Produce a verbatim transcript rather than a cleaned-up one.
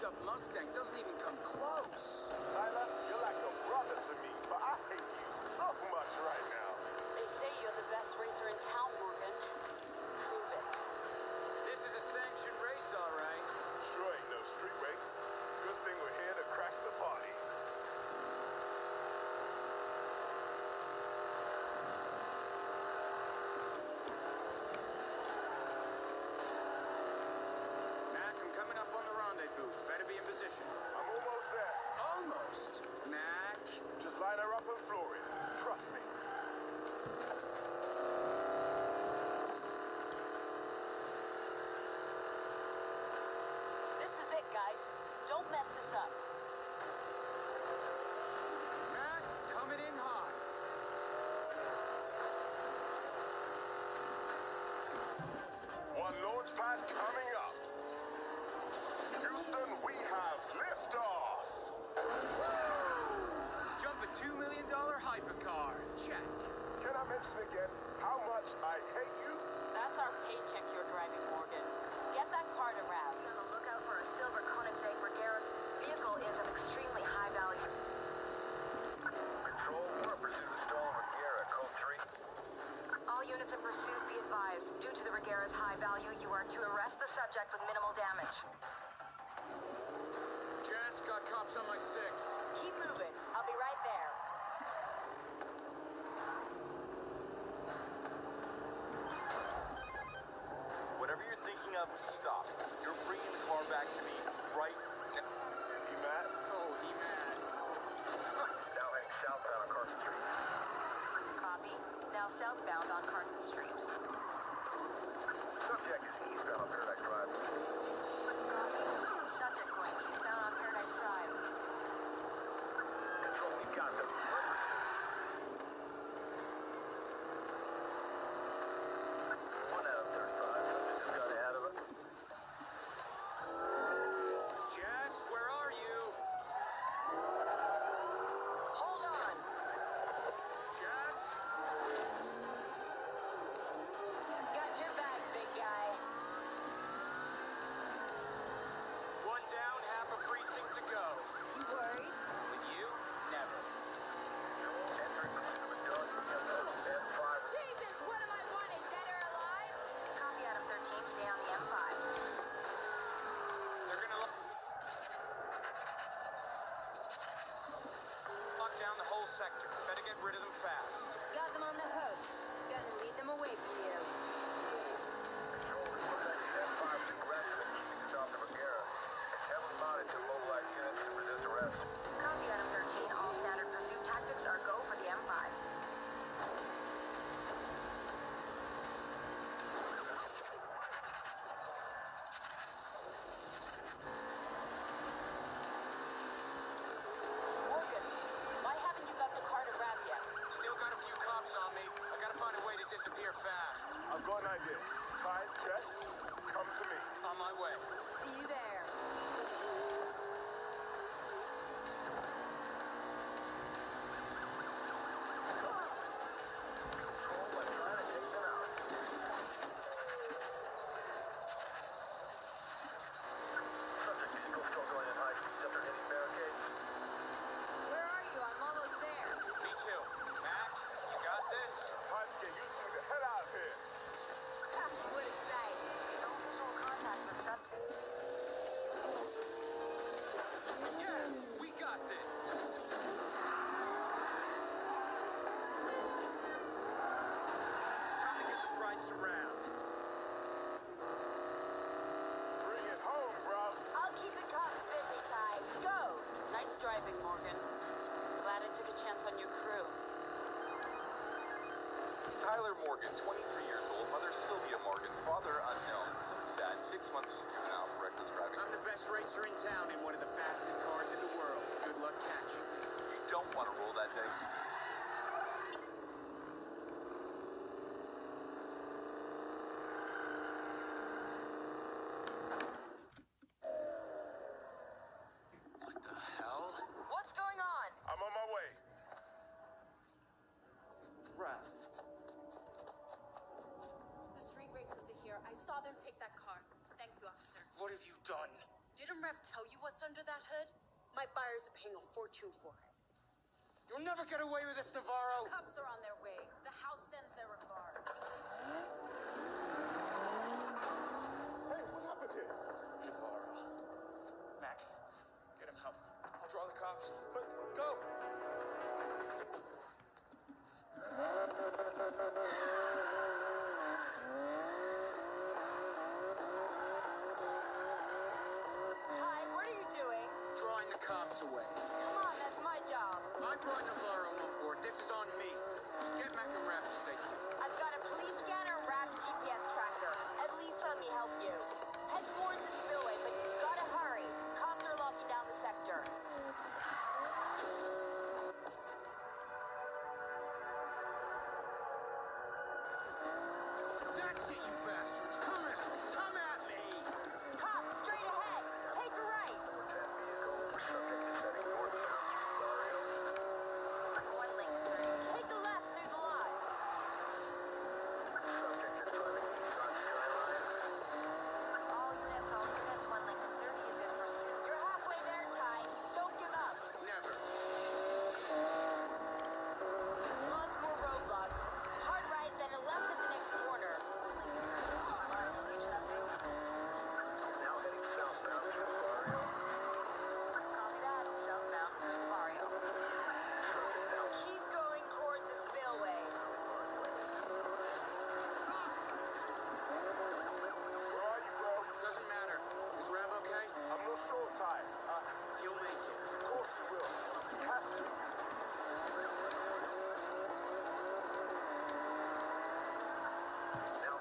up Mustang doesn't even come close. Tyler, you're like a brother to me, but I hate you so much right now. They say you're the best racer in town, Morgan. Prove it. This is a sanctioned race, all right. Sure ain't no street race. Good thing we're here to crash the party. Mac, I'm coming up on the rendezvous. Better be in position. I'm almost there. Almost. Mac. Just line her up and floor it. Trust me. This is it, guys. Don't mess this up. Mac, coming in hot. One launch pad coming up. Houston, we have liftoff. Jump a two million dollar hypercar. Check. Can I mention again how much I hate you? That's our paycheck you're driving, Morgan. Get that car to Rav. Be on the lookout for a silver Koenigsegg Regera. Vehicle is of extremely high value. Control, we're in pursuit of stolen Regera, code three. All units in pursuit be advised. Due to the Regera's high value, you are to arrest the subject with minimal damage. Jess, got cops on my six. Keep moving. I'll be right there. Whatever you're thinking of, stop. You're bringing the car back to me right now. You mad? Oh, he mad. Now heading southbound on Carson Street. Copy. Now southbound on Carson Street. Subject is eastbound on Paradise Drive. Copy. Subject going eastbound on Paradise Drive. Control, we've got them. We're in pursuit. One out of thirty-five. Subject just got ahead of it. Jess, where are you? Hold on. Jess? Got your back, big guy. One down, half a precinct to go. You worried? With you? Never. Control, entering pursuit of a dog. M five. Jesus, what am I wanting? Dead or alive? Copy out of thirteen. Stay on the M five. They're gonna lock lock down the whole sector. Better get rid of them fast. Got them on the hook. Gonna lead them away from you. Control, report that M five is aggressive and keeping south of Regera. It's heavily modded to mobilize units to resist arrest. Copy out of thirteen. All standard pursuit tactics are go for the M five. Morgan, why haven't you got the car to Rav yet? Still got a few cops on me. I gotta find a way to disappear fast. I've got an idea. Ty, Jess, come to me. On my way. See you there. Control, we're trying to take them out. Subject vehicle still going at high speed after hitting barricades. Where are you? I'm almost there. Me too. Mac, you got this? Time to get used to me the hell out of here. Ha, what a sight. No visual contact with subject. Yeah, we got this. Time to get the price around. Bring it home, bro. I'll keep the cops busy, Ty. Go! Nice driving, Morgan. Glad I took a chance on your crew. Tyler Morgan, twenty-three years old, mother Sylvia Morgan, father unknown. Dad, six months in juvenile for reckless driving. I'm the best racer in town in one of the fastest cars in the world. Good luck catching me. You don't want to roll that dice. What the hell? What's going on? I'm on my way. Rav. The street racers are here. I saw them take that car. Thank you, officer. What have you done? Didn't Rev tell you what's under that hood? My buyers are paying a fortune for it. You'll never get away with this, Navarro. Cops are on their way. The house sends their regards. Hey, what happened here? Navarro. Mac, get him help. I'll draw the cops. But go. Hi, what are you doing? Drawing the cops away. Come on, that's my job. I brought Navarro on board. This is on me. Just get Mac and Raph safely. I've got a police scanner and Rap's G P S tracker. At least let me help you. Head towards the spillway, but you've got to hurry. Cops are locking down the sector. That's it, you bastards. Come at me. Come at me. Cops, straight ahead. Take a right. ten vehicle, subject is heading northbound. Barrio. One link, thirty. Take a left through the lot. Subject is driving east on Skyline. All units, all units, one link, thirty is in pursuit. You're halfway there, Ty. Don't give up. Never. On four roadblocks. Hard right, then a left at the next corner. Now heading southbound through Barrio. Copy that. Southbound through Barrio. Subject now. Keep going towards the spillway. Where are you, bro? Doesn't matter. Is Rev okay? I'm not sure, Ty. Uh, He'll make it. of course you will. You have to. Now